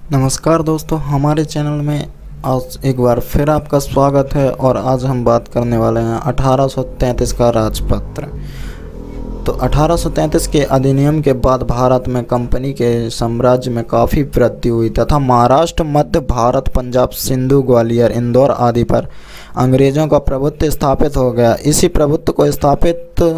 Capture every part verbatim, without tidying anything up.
नमस्कार दोस्तों, हमारे चैनल में आज एक बार फिर आपका स्वागत है। और आज हम बात करने वाले हैं अठारह सौ तैंतीस का राजपत्र। तो अठारह सौ तैंतीस के अधिनियम के बाद भारत में कंपनी के साम्राज्य में काफ़ी वृद्धि हुई तथा महाराष्ट्र, मध्य भारत, पंजाब, सिंधु, ग्वालियर, इंदौर आदि पर अंग्रेज़ों का प्रभुत्व स्थापित हो गया। इसी प्रभुत्व को स्थापित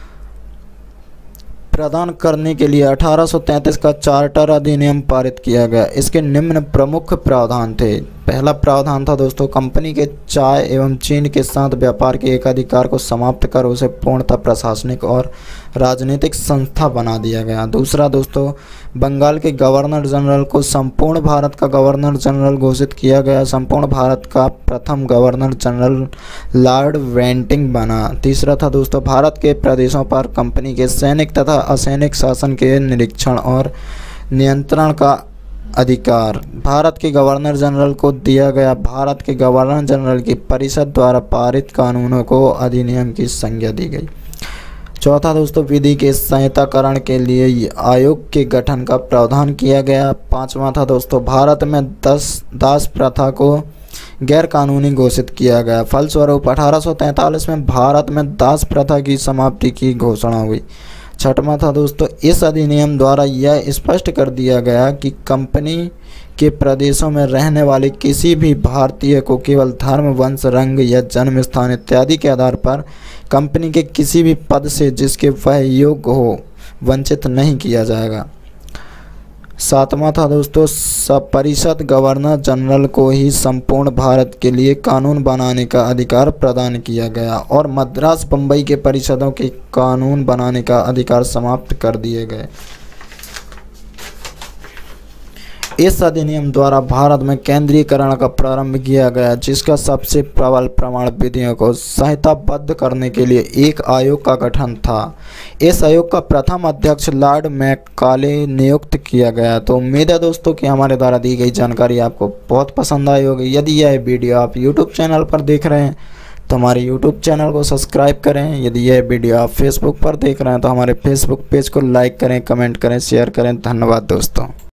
प्रदान करने के लिए अठारह सौ तैंतीस का चार्टर अधिनियम पारित किया गया। इसके निम्न प्रमुख प्रावधान थे। पहला प्रावधान था दोस्तों, कंपनी के चाय एवं चीनी के साथ व्यापार के एकाधिकार को समाप्त कर उसे पूर्णतः प्रशासनिक और राजनीतिक संस्था बना दिया गया। दूसरा दोस्तों, बंगाल के गवर्नर जनरल को संपूर्ण भारत का गवर्नर जनरल घोषित किया गया। संपूर्ण भारत का प्रथम गवर्नर जनरल लॉर्ड वेंटिंग बना। तीसरा था दोस्तों, भारत के प्रदेशों पर कंपनी के सैनिक तथा असैनिक शासन के निरीक्षण और नियंत्रण का अधिकार भारत के गवर्नर जनरल को दिया गया। भारत के गवर्नर जनरल की परिषद द्वारा पारित कानूनों को अधिनियम की संज्ञा दी गई। चौथा दोस्तों, विधि के संहिताकरण के लिए आयोग के गठन का प्रावधान किया गया। पांचवा था दोस्तों, भारत में दस दास प्रथा को गैर कानूनी घोषित किया गया। फलस्वरूप अठारह सौ तैंतालीस में भारत में दास प्रथा की समाप्ति की घोषणा हुई। छठवां था दोस्तों, इस अधिनियम द्वारा यह स्पष्ट कर दिया गया कि कंपनी के प्रदेशों में रहने वाले किसी भी भारतीय को केवल धर्म, वंश, रंग या जन्म स्थान इत्यादि के आधार पर कंपनी के किसी भी पद से जिसके वह योग्य हो वंचित नहीं किया जाएगा। सातवां था दोस्तों, परिषद गवर्नर जनरल को ही संपूर्ण भारत के लिए कानून बनाने का अधिकार प्रदान किया गया और मद्रास, बम्बई के परिषदों के कानून बनाने का अधिकार समाप्त कर दिए गए। इस अधिनियम द्वारा भारत में केंद्रीयकरण का प्रारंभ किया गया, जिसका सबसे प्रबल प्रमाण विधियों को संहिताबद्ध करने के लिए एक आयोग का गठन था। इस आयोग का प्रथम अध्यक्ष लॉर्ड मैकाले नियुक्त किया गया। तो उम्मीद है दोस्तों कि हमारे द्वारा दी गई जानकारी आपको बहुत पसंद आई होगी। यदि यह वीडियो आप यूट्यूब चैनल पर देख रहे हैं तो हमारे यूट्यूब चैनल को सब्सक्राइब करें। यदि यह वीडियो आप फेसबुक पर देख रहे हैं तो हमारे फेसबुक पेज को लाइक करें, कमेंट करें, शेयर करें। धन्यवाद दोस्तों।